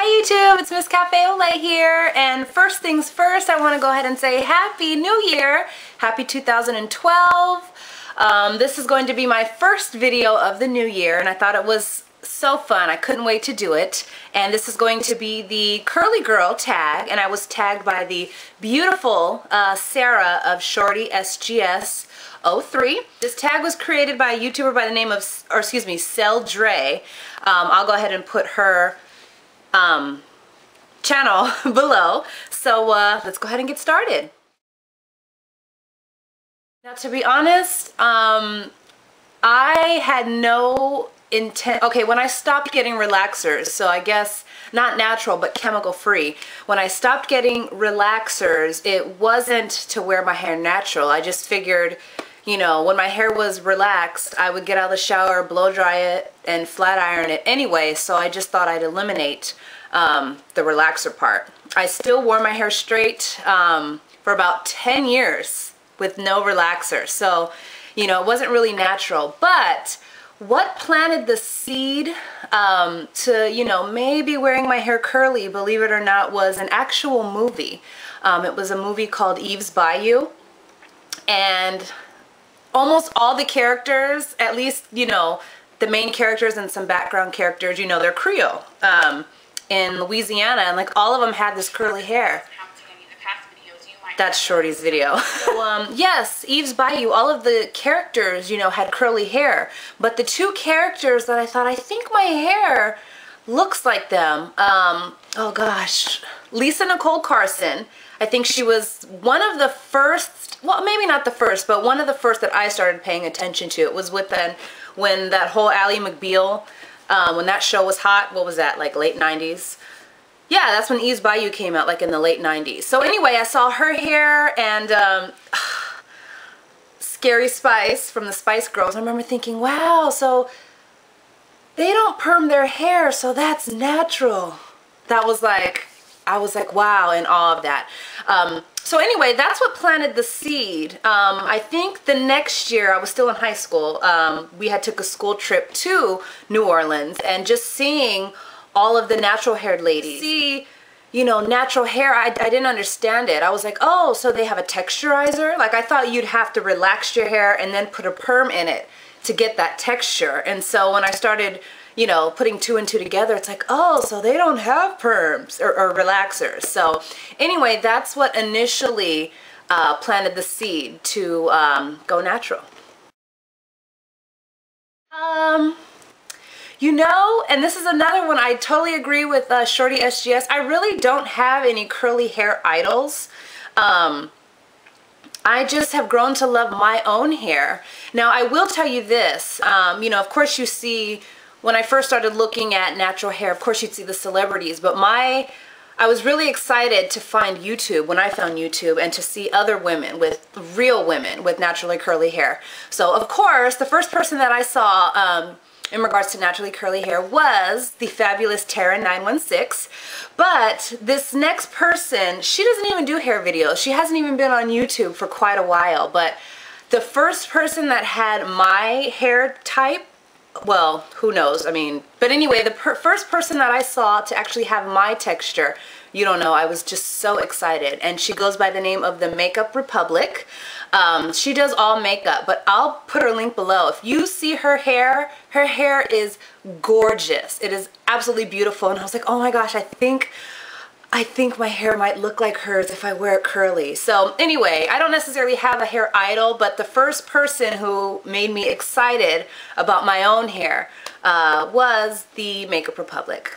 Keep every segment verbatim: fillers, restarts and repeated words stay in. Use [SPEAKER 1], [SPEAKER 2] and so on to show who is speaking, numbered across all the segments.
[SPEAKER 1] Hi YouTube, it's Miss Cafeola here, and first things first, I want to go ahead and say Happy New Year! Happy two thousand twelve! Um, this is going to be my first video of the new year, and I thought it was so fun. I couldn't wait to do it. And this is going to be the Curly Girl tag, and I was tagged by the beautiful uh, Sarah of Shorty S G S zero three. This tag was created by a YouTuber by the name of, or excuse me, CelDrea. Um, I'll go ahead and put her um, channel below. So uh, let's go ahead and get started. Now, to be honest, um, I had no intent. Okay, when I stopped getting relaxers, so I guess not natural but chemical free, when I stopped getting relaxers, it wasn't to wear my hair natural. I just figured, you know, when my hair was relaxed, I would get out of the shower, blow dry it, and flat iron it anyway, so I just thought I'd eliminate um, the relaxer part. I still wore my hair straight um, for about ten years with no relaxer, so, you know, it wasn't really natural. But what planted the seed um, to, you know, maybe wearing my hair curly, believe it or not, was an actual movie. Um, it was a movie called Eve's Bayou, and almost all the characters, at least, you know, the main characters and some background characters, you know, they're Creole um, in Louisiana, and like all of them had this curly hair. That's Shorty's video. So, um, yes, Eve's Bayou, all of the characters, you know, had curly hair. But the two characters that I thought, I think my hair looks like them. Um, oh gosh, Lisa Nicole Carson. I think she was one of the first, well, maybe not the first, but one of the first that I started paying attention to. It was with then when that whole Ally McBeal, uh, when that show was hot. What was that, like late nineties? Yeah, that's when Eve's Bayou came out, like in the late nineties. So anyway, I saw her hair and um, Scary Spice from the Spice Girls. I remember thinking, wow, so they don't perm their hair, so that's natural. That was like, I was like, wow, in awe of that. Um, so anyway, that's what planted the seed. Um, I think the next year, I was still in high school, um, we had took a school trip to New Orleans, and just seeing all of the natural haired ladies see, you know, natural hair, I, I didn't understand it. I was like, oh, so they have a texturizer? Like, I thought you'd have to relax your hair and then put a perm in it to get that texture. And so when I started, you know, putting two and two together, it's like, oh, so they don't have perms or, or relaxers. So anyway, that's what initially uh, planted the seed to um, go natural. Um... You know, and this is another one, I totally agree with uh, Shorty S G S. I really don't have any curly hair idols. Um, I just have grown to love my own hair. Now, I will tell you this, um, you know, of course you see, when I first started looking at natural hair, of course you'd see the celebrities, but my, I was really excited to find YouTube when I found YouTube and to see other women, with real women with naturally curly hair. So, of course, the first person that I saw um, in regards to naturally curly hair was the fabulous Tara nine one six. But this next person, she doesn't even do hair videos. She hasn't even been on YouTube for quite a while. But the first person that had my hair type, well, who knows? I mean, but anyway, the per first person that I saw to actually have my texture, you don't know, I was just so excited. And she goes by the name of the Makeup Republic. Um, she does all makeup, but I'll put her link below. If you see her hair, her hair is gorgeous. It is absolutely beautiful. And I was like, oh my gosh, I think, I think my hair might look like hers if I wear it curly. So anyway, I don't necessarily have a hair idol, but the first person who made me excited about my own hair uh, was the Makeup Republic.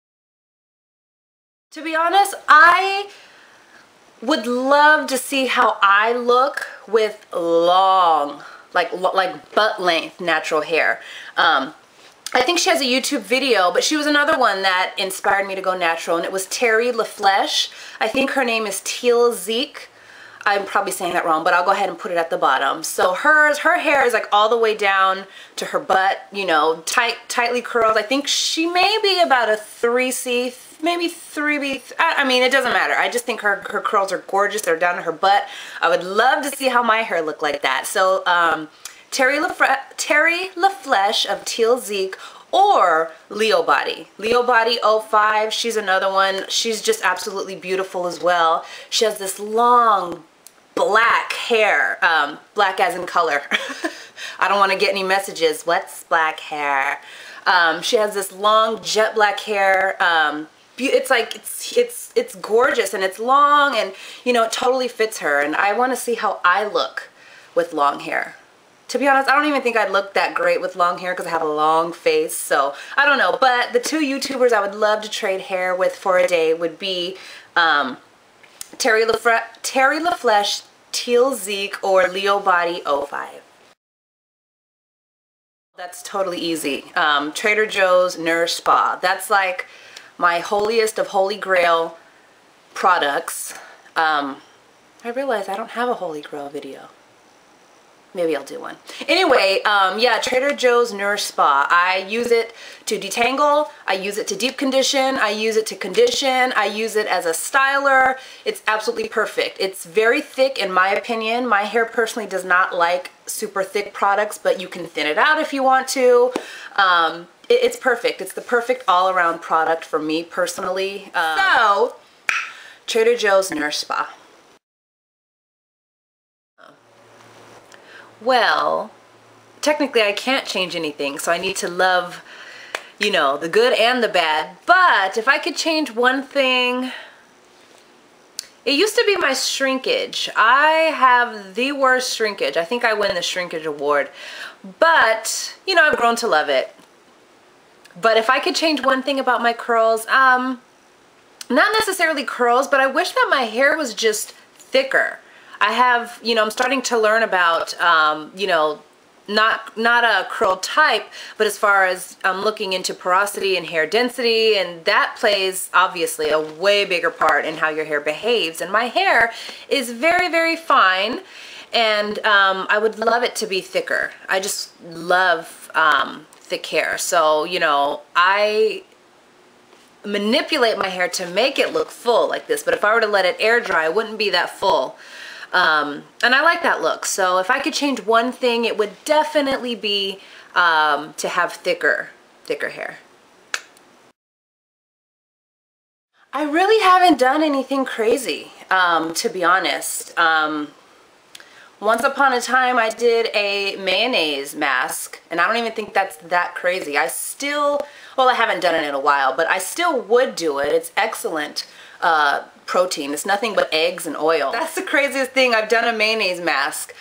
[SPEAKER 1] To be honest, I would love to see how I look with long, like like butt length natural hair. Um, I think she has a YouTube video, but she was another one that inspired me to go natural, and it was Terry LaFleche. I think her name is telzeek. I'm probably saying that wrong, but I'll go ahead and put it at the bottom. So hers, her hair is like all the way down to her butt, you know, tight, tightly curled. I think she may be about a three C, maybe three B. I mean, it doesn't matter. I just think her, her curls are gorgeous. They're down to her butt. I would love to see how my hair looked like that. So um, Terry LaFleche, Terry LaFleche of telzeek or Leo Body. Leo Body oh five, she's another one. She's just absolutely beautiful as well. She has this long black hair, um, black as in color. I don't want to get any messages. What's black hair? Um, she has this long jet black hair. Um, it's like, it's, it's, it's gorgeous and it's long and, you know, it totally fits her. And I want to see how I look with long hair. To be honest, I don't even think I'd look that great with long hair because I have a long face. So I don't know. But the two YouTubers I would love to trade hair with for a day would be um, Terry LaFre Terry LaFleche, telzeek, or Leo Body oh five. That's totally easy. Um, Trader Joe's NARS Spa. That's like my holiest of holy grail products. Um, I realize I don't have a holy grail video. Maybe I'll do one. Anyway, um, yeah, Trader Joe's NARS Spa. I use it to detangle. I use it to deep condition. I use it to condition. I use it as a styler. It's absolutely perfect. It's very thick in my opinion. My hair personally does not like super thick products, but you can thin it out if you want to. Um, it, it's perfect. It's the perfect all-around product for me personally. Um, so, Trader Joe's NARS Spa. Well, technically I can't change anything, so I need to love, you know, the good and the bad. But if I could change one thing, it used to be my shrinkage. I have the worst shrinkage. I think I win the shrinkage award. But, you know, I've grown to love it. But if I could change one thing about my curls, um, not necessarily curls, but I wish that my hair was just thicker. I have, you know, I'm starting to learn about, um, you know, not not a curl type, but as far as I'm looking into porosity and hair density, and that plays obviously a way bigger part in how your hair behaves. And my hair is very, very fine, and um, I would love it to be thicker. I just love um, thick hair. So, you know, I manipulate my hair to make it look full like this, but if I were to let it air dry, it wouldn't be that full. Um, and I like that look. So if I could change one thing, it would definitely be um, to have thicker, thicker hair. I really haven't done anything crazy, um, to be honest. Um, once upon a time, I did a mayonnaise mask, and I don't even think that's that crazy. I still, well, I haven't done it in a while, but I still would do it. It's excellent. Uh, protein. It's nothing but eggs and oil. That's the craziest thing. I've done a mayonnaise mask.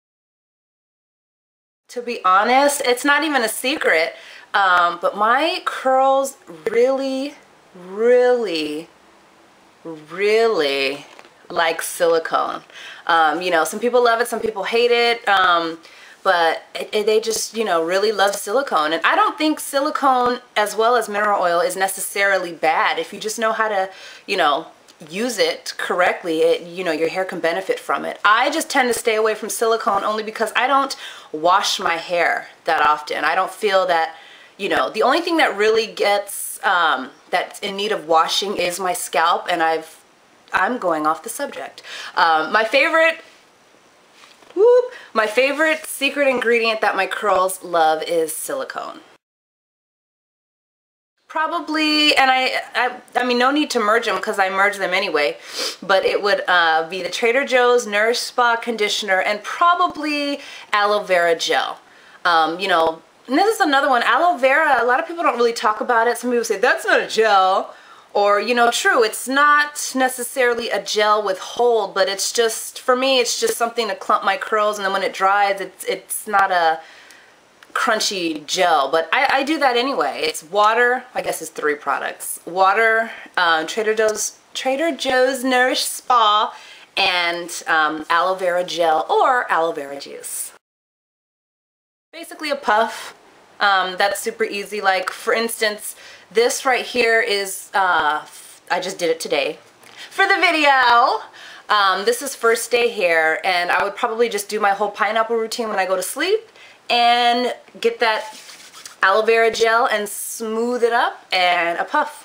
[SPEAKER 1] To be honest, it's not even a secret, um, but my curls really, really, really like silicone. Um, you know, some people love it, some people hate it, um, but it, it, they just, you know, really love silicone. And I don't think silicone as well as mineral oil is necessarily bad. If you just know how to, you know, use it correctly, it, you know, your hair can benefit from it. I just tend to stay away from silicone only because I don't wash my hair that often. I don't feel that, you know, the only thing that really gets, um, that's in need of washing is my scalp, and I've, I'm going off the subject. Um, my favorite, whoop, my favorite secret ingredient that my curls love is silicone. Probably, and I, I, I mean, no need to merge them because I merge them anyway, but it would uh, be the Trader Joe's NARS Spa Conditioner and probably aloe vera gel. Um, you know, and this is another one, aloe vera, a lot of people don't really talk about it. Some people say, that's not a gel. Or, you know, true, it's not necessarily a gel with hold, but it's just, for me, it's just something to clump my curls, and then when it dries, it's, it's not a crunchy gel, but I, I do that anyway. It's water, I guess it's three products. Water, um, Trader Joe's, Trader Joe's NARS Spa, and um, aloe vera gel or aloe vera juice. Basically a puff. Um, that's super easy. Like, for instance, this right here is, uh, I just did it today for the video. Um, this is first day hair, and I would probably just do my whole pineapple routine when I go to sleep and get that aloe vera gel and smooth it up, and a puff.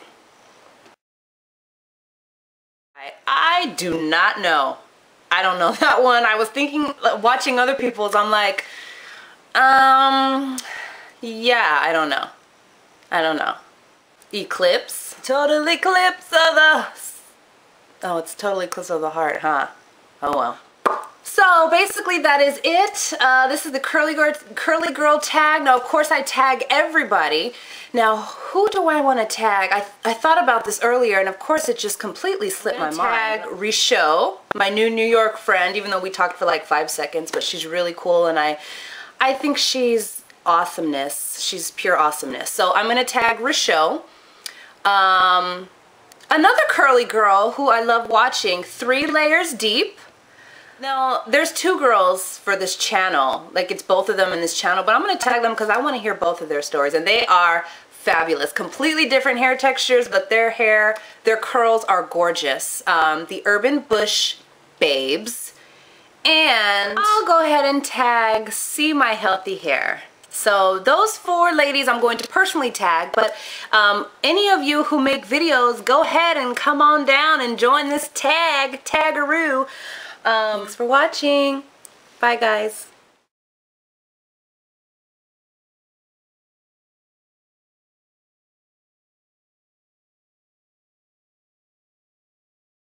[SPEAKER 1] I, I do not know. I don't know that one. I was thinking, watching other people's, I'm like, um, yeah, I don't know. I don't know. Eclipse. Total eclipse of the... Oh, it's total eclipse of the heart, huh? Oh well. So basically that is it. Uh, this is the curly girl, curly girl tag. Now of course I tag everybody. Now who do I want to tag? I, I thought about this earlier and of course it just completely slipped my mind. Tag Richeau, my new New York friend, even though we talked for like five seconds, but she's really cool and I, I think she's awesomeness. She's pure awesomeness. So I'm going to tag Richeau. Um, another curly girl who I love watching, Three Layers Deep. Now, there's two girls for this channel, like it's both of them in this channel, but I'm going to tag them because I want to hear both of their stories, and they are fabulous. Completely different hair textures, but their hair, their curls are gorgeous. Um, the Urban Bush Babes, and I'll go ahead and tag See My Healthy Hair. So those four ladies I'm going to personally tag, but um, any of you who make videos, go ahead and come on down and join this tag, tagaroo. Um, thanks for watching. Bye guys.